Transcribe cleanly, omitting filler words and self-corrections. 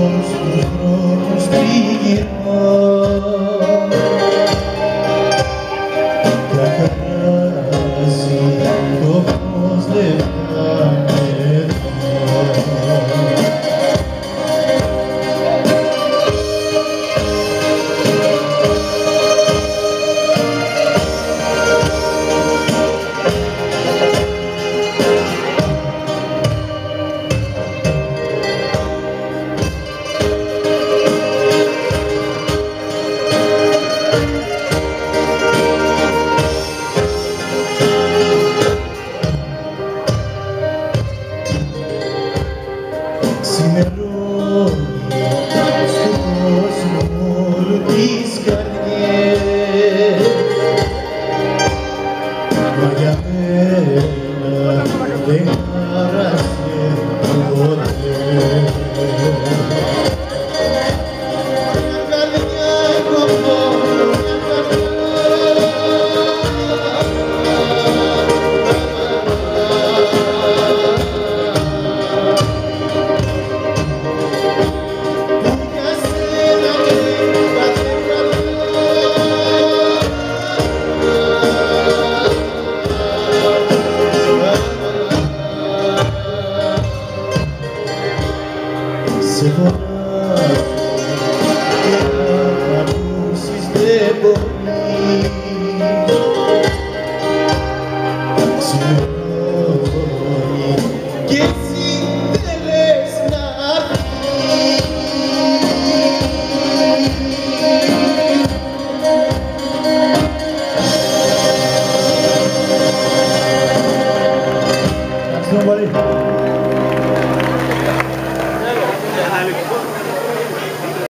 στους δρόμους τριγυρνώ κι αγκαλιάζει το φως λευκά ξημερώνει στον κόσμο όλου τις καρδιές μα για μένα δεν χάρασε ποτέ. Μια καρδιά έχω μόνο, μια σε φωνάζω και να ακούσεις δεν μπορεί. Ξημερώνει κι εσύ δεν λες να φύγεις. Ευχαριστώ πολύ.